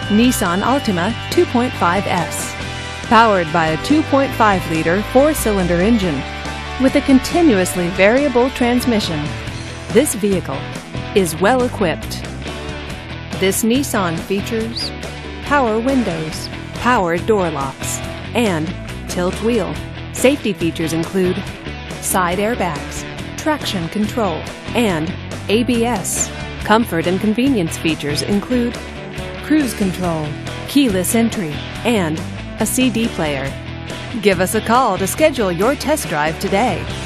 Nissan Altima 2.5S. Powered by a 2.5-liter four-cylinder engine with a continuously variable transmission, this vehicle is well equipped. This Nissan features power windows, power door locks, and tilt wheel. Safety features include side airbags, traction control, and ABS. Comfort and convenience features include cruise control, keyless entry, and a CD player. Give us a call to schedule your test drive today.